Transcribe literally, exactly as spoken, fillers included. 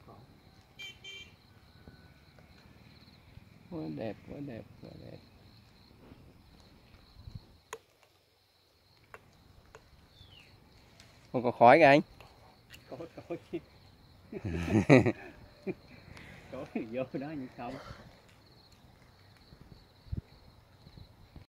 Quá đẹp, quá đẹp, quá đẹp. Không có khói kìa anh. Có có chứ. Có vô đó nhưng không.